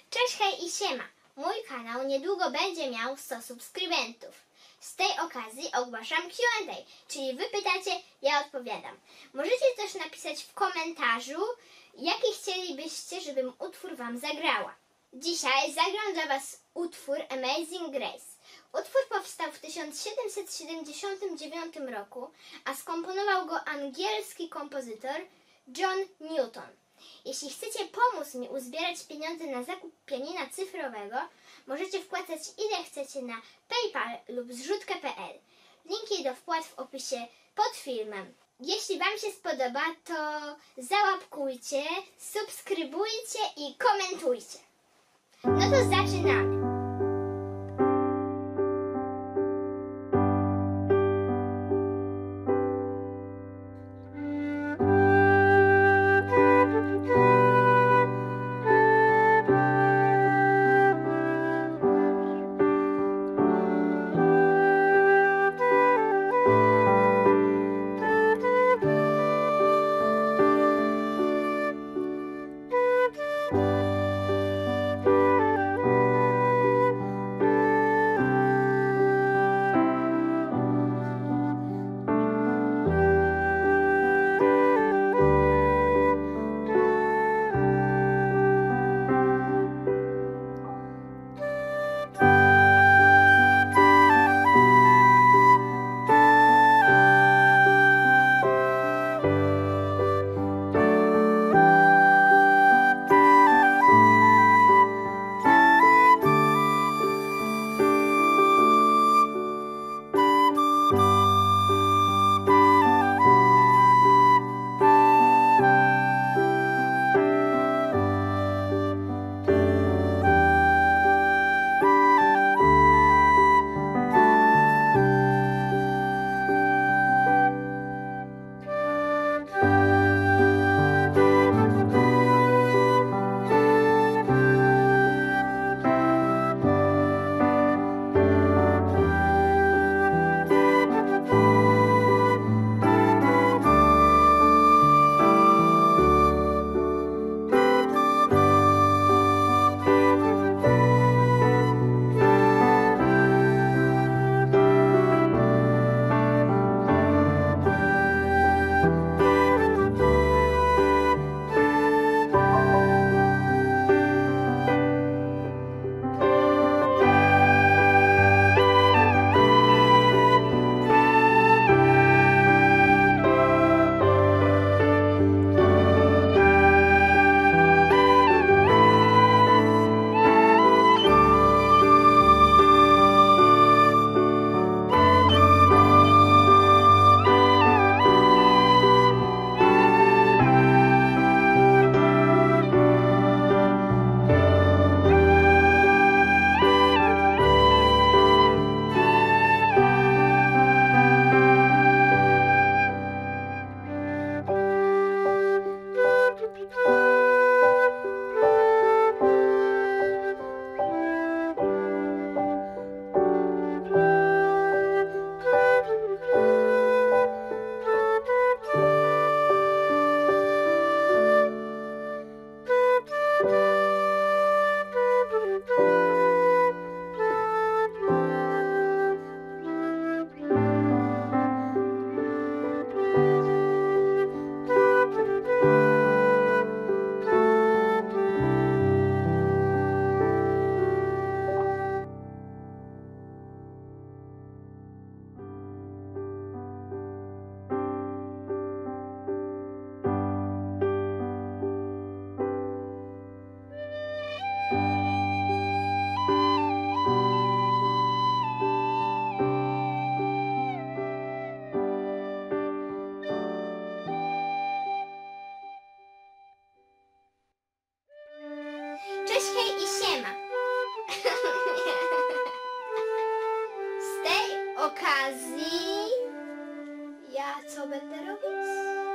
Cześć, hej i siema! Mój kanał niedługo będzie miał 100 subskrybentów. Z tej okazji ogłaszam Q&A, czyli wy pytacie, ja odpowiadam. Możecie też napisać w komentarzu, jaki chcielibyście, żebym utwór wam zagrała. Dzisiaj zagram dla was utwór Amazing Grace. Utwór powstał w 1779 roku, a skomponował go angielski kompozytor John Newton. Jeśli chcecie pomóc mi uzbierać pieniądze na zakup pianina cyfrowego, możecie wpłacać ile chcecie na PayPal lub zrzutkę.pl. Linki do wpłat w opisie pod filmem. Jeśli wam się spodoba, to załapkujcie, subskrybujcie i komentujcie. No to zaczynamy! Cześć, hej i siema! Z tej okazji ja co będę robić?